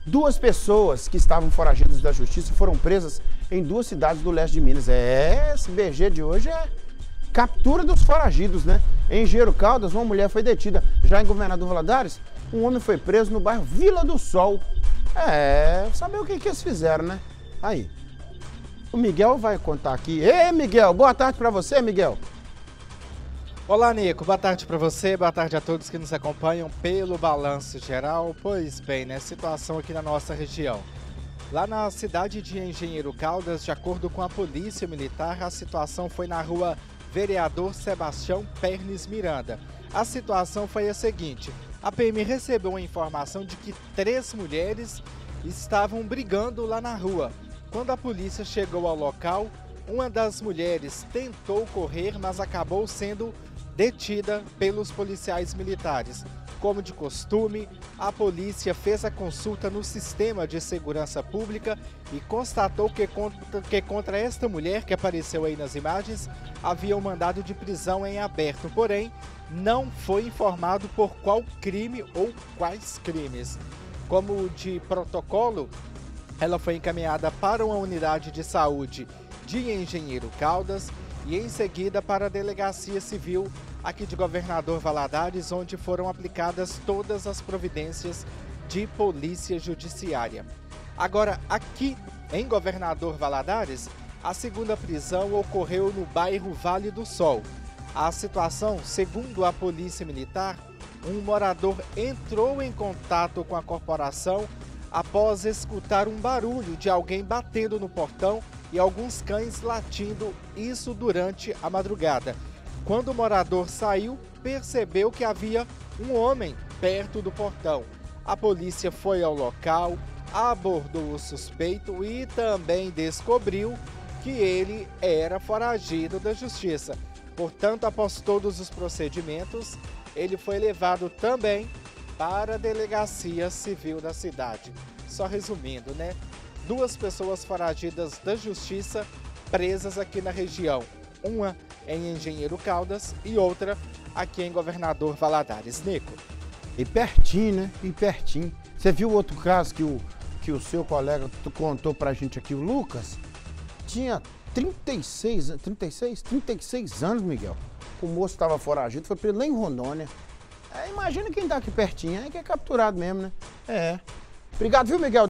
Duas pessoas que estavam foragidas da justiça foram presas em duas cidades do leste de Minas. Esse BG de hoje é captura dos foragidos, né? Em Engenheiro Caldas, uma mulher foi detida. Já em Governador Valadares, um homem foi preso no bairro Vila do Sol. Saber o que eles fizeram, né? Aí, o Miguel vai contar aqui. Ei, Miguel, boa tarde pra você, Miguel. Olá, Nico. Boa tarde para você, boa tarde a todos que nos acompanham pelo Balanço Geral. Pois bem, né? Situação aqui na nossa região. Lá na cidade de Engenheiro Caldas, de acordo com a Polícia Militar, a situação foi na rua Vereador Sebastião Pernes Miranda. A situação foi a seguinte: a PM recebeu a informação de que 3 mulheres estavam brigando lá na rua. Quando a polícia chegou ao local, uma das mulheres tentou correr, mas acabou sendo detida pelos policiais militares. Como de costume, a polícia fez a consulta no sistema de segurança pública e constatou que contra esta mulher que apareceu aí nas imagens havia um mandado de prisão em aberto, porém não foi informado por qual crime ou quais crimes. Como de protocolo, ela foi encaminhada para uma unidade de saúde de Engenheiro Caldas e em seguida para a Delegacia Civil aqui de Governador Valadares, onde foram aplicadas todas as providências de polícia judiciária. Agora, aqui em Governador Valadares, a segunda prisão ocorreu no bairro Vale do Sol. A situação, segundo a Polícia Militar, um morador entrou em contato com a corporação após escutar um barulho de alguém batendo no portão e alguns cães latindo, isso durante a madrugada. Quando o morador saiu, percebeu que havia um homem perto do portão. A polícia foi ao local, abordou o suspeito e também descobriu que ele era foragido da justiça. Portanto, após todos os procedimentos, ele foi levado também para a Delegacia Civil da cidade. Só resumindo, né? 2 pessoas foragidas da justiça presas aqui na região. Uma em Engenheiro Caldas e outra aqui em Governador Valadares. Nico. E pertinho, né? E pertinho. Você viu o outro caso que o seu colega contou pra gente aqui, o Lucas? Tinha 36 anos, Miguel. O moço estava foragido, foi preso lá em Rondônia. Imagina quem tá aqui pertinho, que é capturado mesmo, né? Obrigado, viu, Miguel?